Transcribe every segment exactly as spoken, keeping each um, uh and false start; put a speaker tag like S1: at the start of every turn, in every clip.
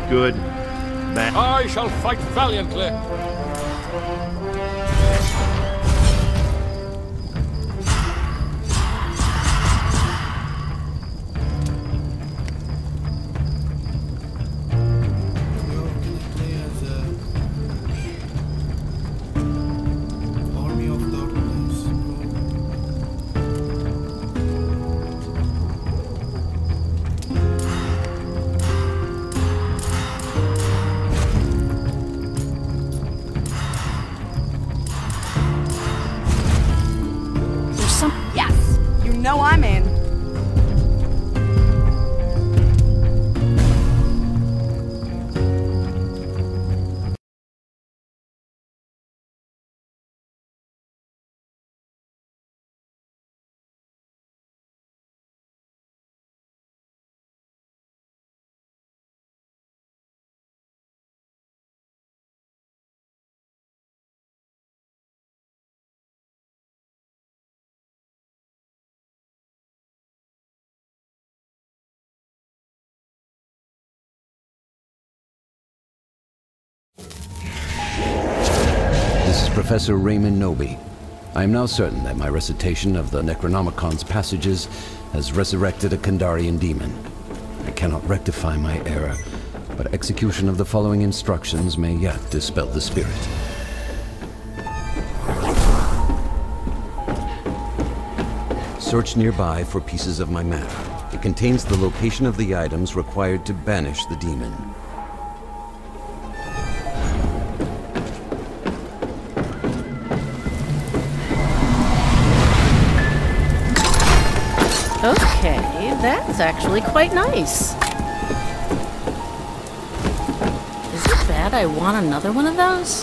S1: good, bad.
S2: I shall fight valiantly.
S3: No, I'm in.
S4: This is Professor Raymond Noby. I am now certain that my recitation of the Necronomicon's passages has resurrected a Kandarian demon. I cannot rectify my error, but execution of the following instructions may yet dispel the spirit. Search nearby for pieces of my map. It contains the location of the items required to banish the demon.
S5: Okay, that's actually quite nice. Is it bad I want another one of those?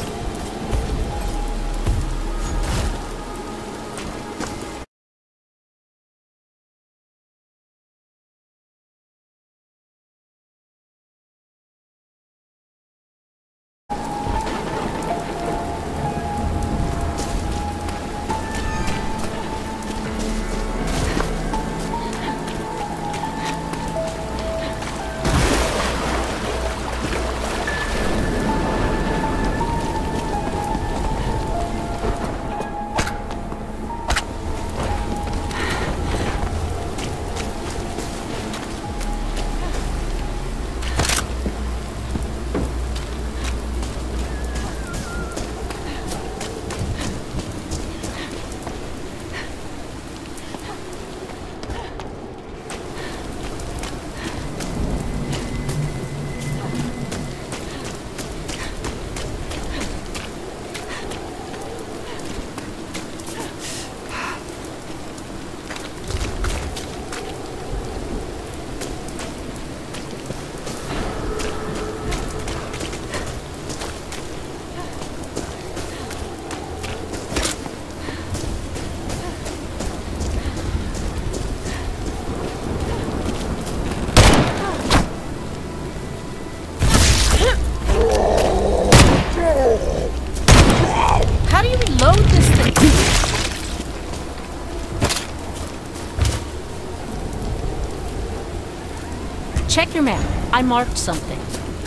S5: Check your map. I marked something.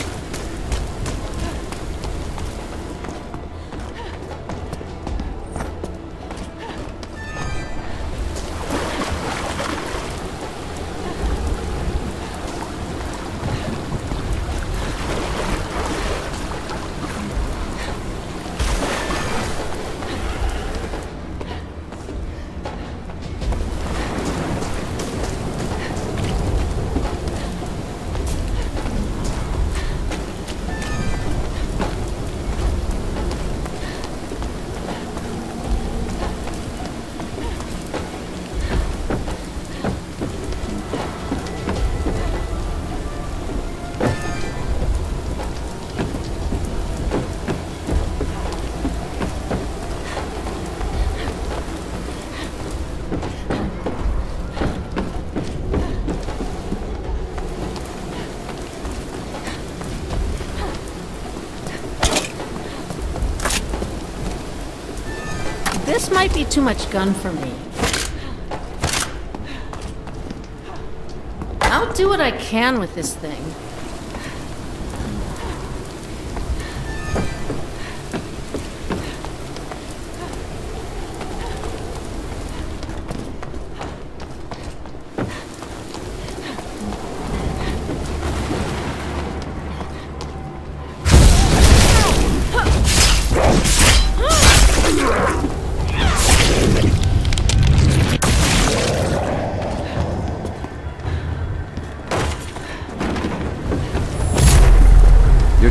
S5: This might be too much gun for me. I'll do what I can with this thing.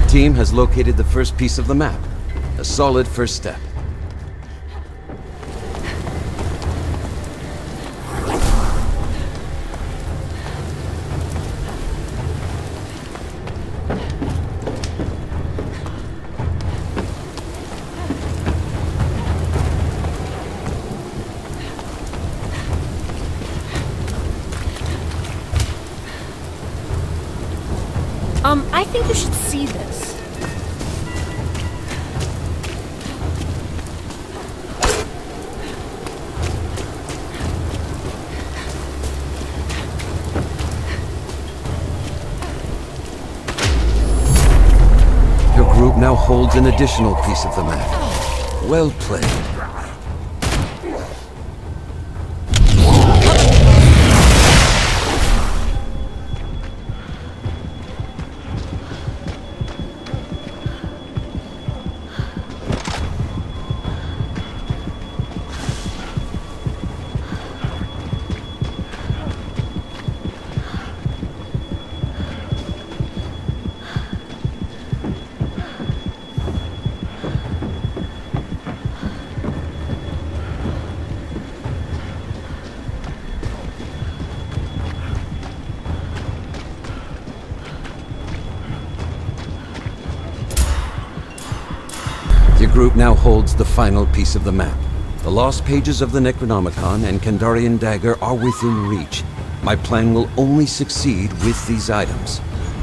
S4: team has located the first piece of the map. A solid first step.
S5: Um, I think you should see this.
S4: Your group now holds an additional piece of the map. Well played. Your group now holds the final piece of the map. The lost pages of the Necronomicon and Kandarian dagger are within reach. My plan will only succeed with these items.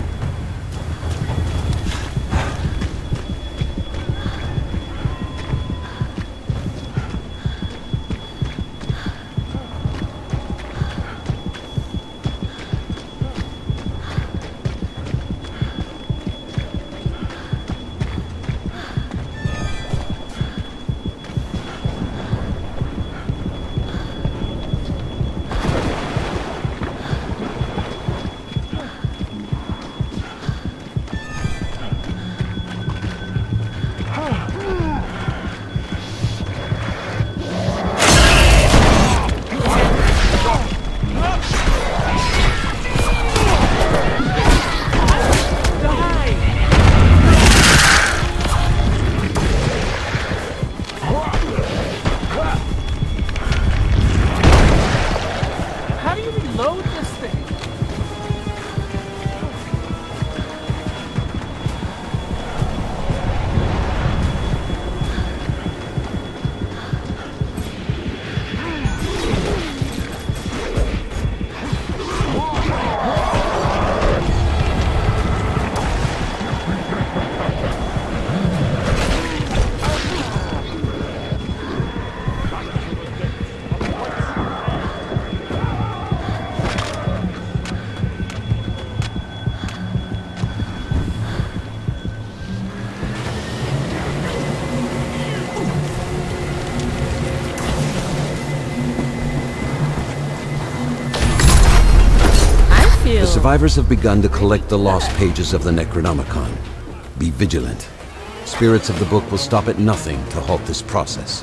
S4: The survivors have begun to collect the lost pages of the Necronomicon. Be vigilant. Spirits of the book will stop at nothing to halt this process.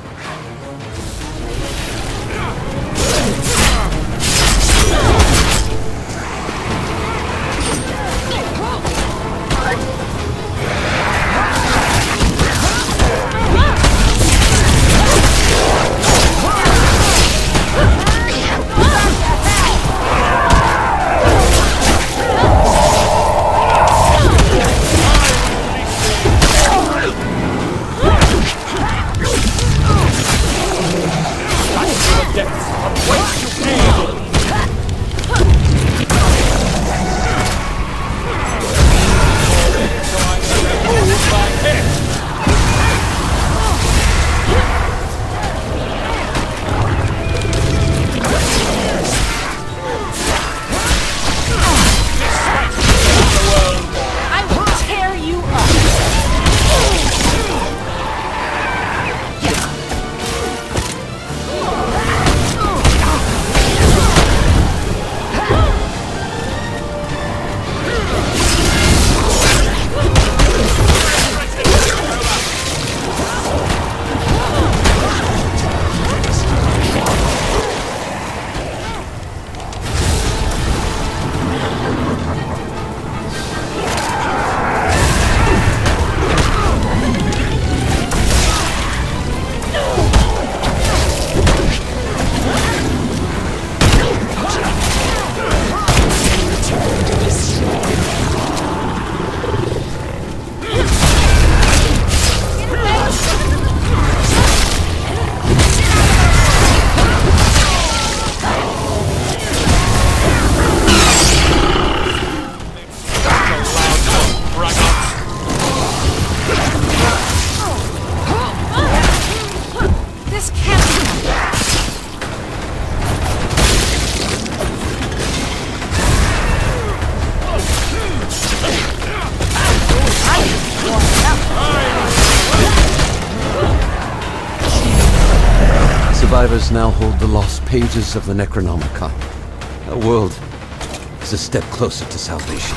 S4: survivors now hold the lost pages of the Necronomicon. Our world is a step closer to salvation.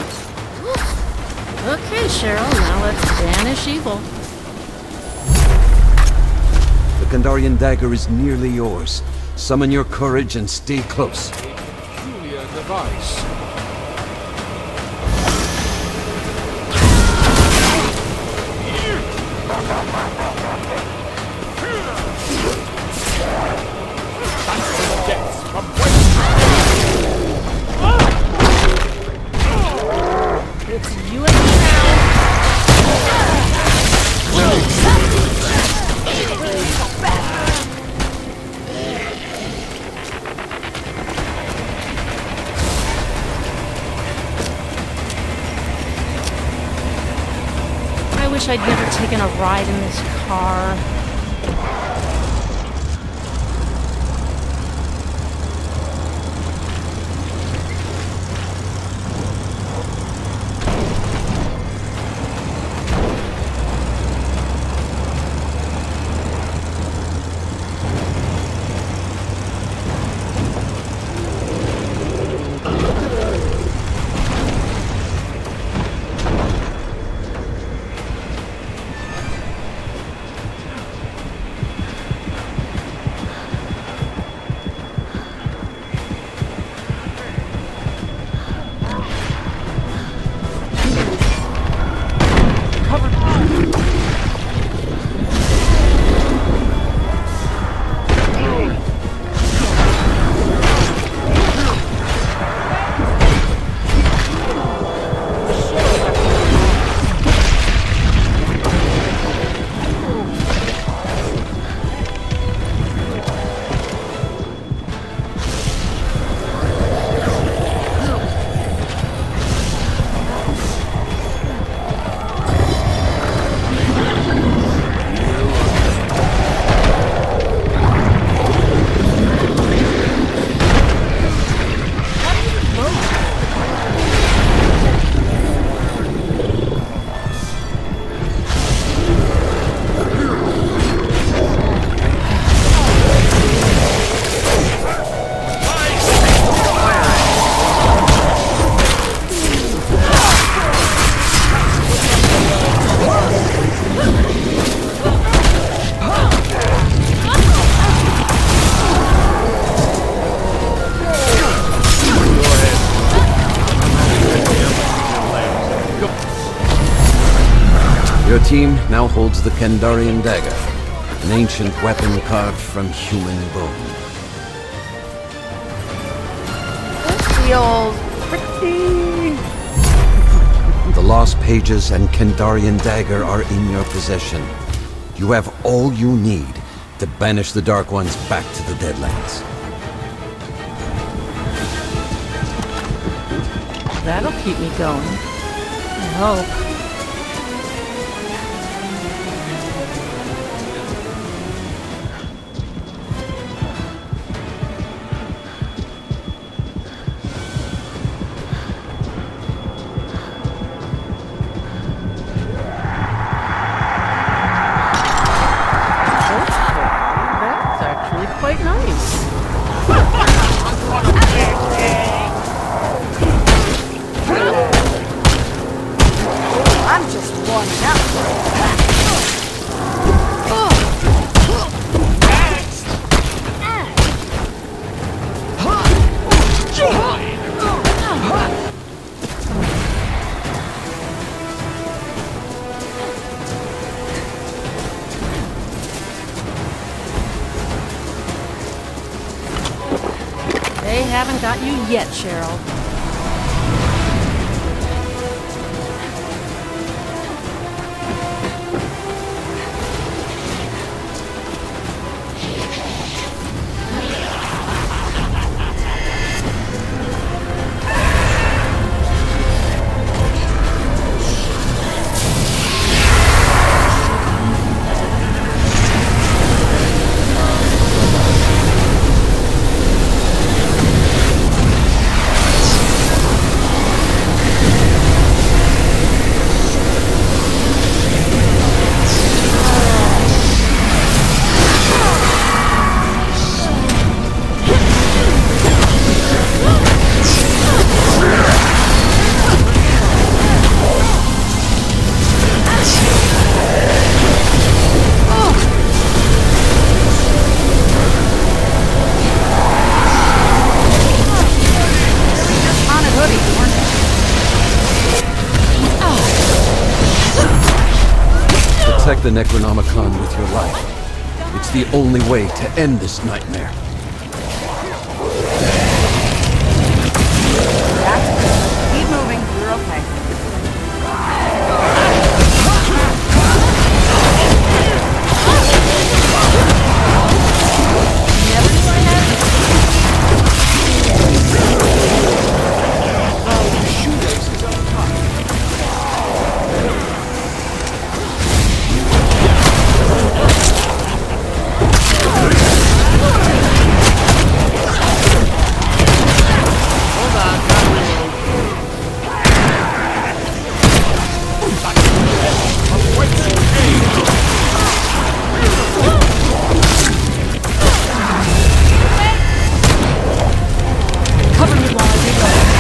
S5: Okay, Cheryl, now let's banish evil.
S4: The Kandarian dagger is nearly yours. Summon your courage and stay close.
S2: A peculiar device.
S5: It's you and me now. I wish I'd never taken a ride in this car.
S4: Your team now holds the Kandarian dagger, an ancient weapon carved from human bone.
S1: This feels pretty.
S4: The lost pages and Kandarian dagger are in your possession. You have all you need to banish the Dark Ones back to the Deadlands.
S5: That'll keep me going. I hope.
S1: Quite nice. I'm just warming up.
S5: They haven't got you yet, Cheryl.
S4: Protect the Necronomicon with your life. It's the only way to end this nightmare.
S1: That's good. Keep moving. You're okay. Never do I have
S2: Shoelace is untied.
S1: Hold on. Gotta reload.
S5: Cover me while I reload.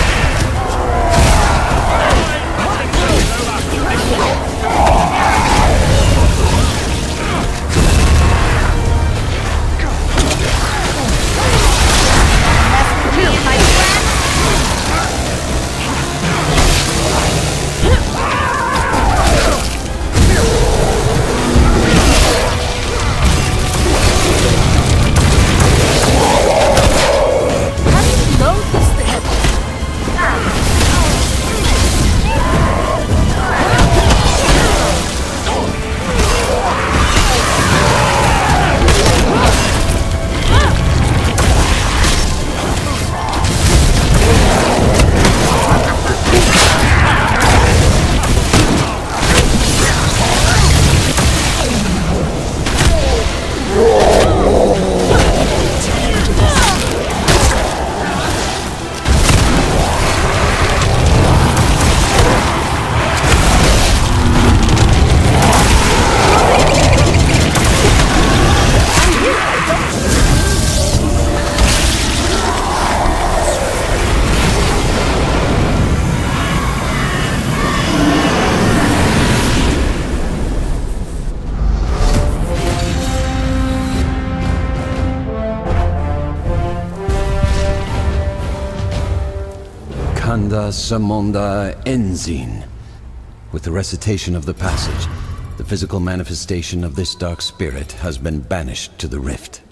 S4: Kandar Samonda Enzin. With the recitation of the passage, the physical manifestation of this dark spirit has been banished to the rift.